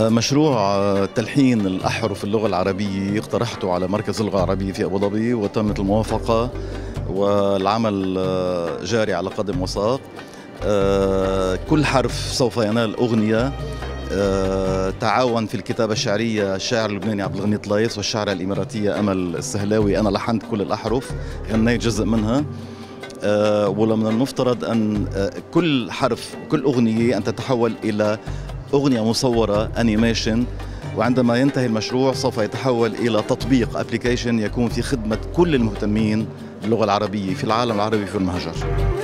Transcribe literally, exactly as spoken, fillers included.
مشروع تلحين الأحرف اللغة العربية اقترحته على مركز اللغة العربية في أبو ظبي وتمت الموافقة والعمل جاري على قدم وساق. كل حرف سوف ينال أغنية. تعاون في الكتابة الشعرية الشاعر اللبناني عبد الغني طليس والشاعرة الإماراتية أمل السهلاوي. أنا لحنت كل الأحرف، غنيت جزء منها. ولمن المفترض أن كل حرف كل أغنية أن تتحول إلى أغنية مصورة أنيميشن، وعندما ينتهي المشروع سوف يتحول إلى تطبيق أبليكيشن يكون في خدمة كل المهتمين باللغة العربية في العالم العربي في المهجر.